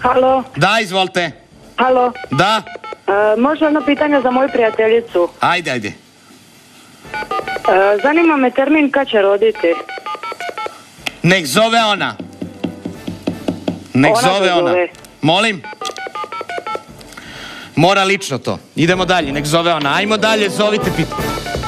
Halo? Da, izvolite. Halo? Da. Može jedno pitanje za moju prijateljicu. Ajde. Zanima me termin kad će roditi. Nek zove ona. Nek zove ona. Molim? Mora lično to. Idemo dalje, nek zove ona. Ajmo dalje, zovite pitanje.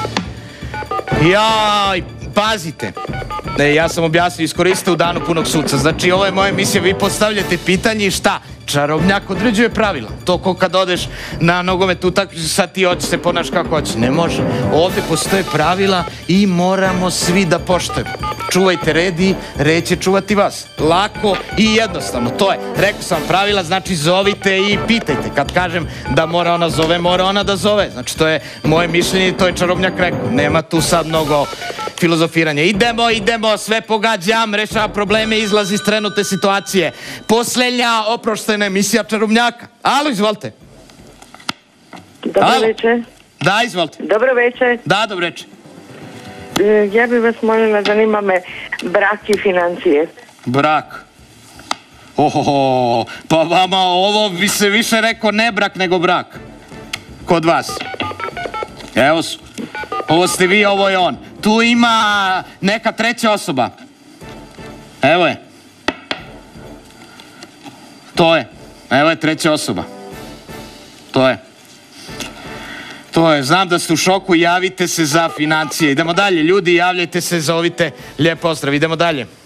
Jaj, pazite. Ja sam objasnio, iskoristite u danu punog sunca. Znači, ovo je moja emisija, vi postavljate pitanje i šta? Čarobnjak određuje pravila. To ko kad odeš na nogomet utakmicu, sad ti hoće se ponaš kako hoće. Ne može. Ovdje postoje pravila i moramo svi da poštujemo. Čuvajte red i red će čuvati vas. Lako i jednostavno. To je, rekao sam pravila, znači zovite i pitajte. Kad kažem da mora ona zove, mora ona da zove. Znači to je moje mišljenje i to je Čarobnjak rekao. Nema tu sad mnogo filozofiranja. Idemo, sve pogađam, rešavam probleme, izlazi iz trenutne situacije. Posljednja oproštena emisija Čarobnjaka. Alo, izvolite. Dobro večer. Da, izvolite. Dobro večer. Da, dobro večer. Ja bih vas molila, zanima me brak i financije. Brak. Ohoho, pa vama ovo bi se više rekao ne brak nego brak. Kod vas. Evo su. Ovo ste vi, ovo je on. Tu ima neka treća osoba. Evo je. To je. Evo je treća osoba. To je. Znam da ste u šoku, javite se za financije. Idemo dalje, ljudi, javljajte se, zovite. Lijep pozdrav, idemo dalje.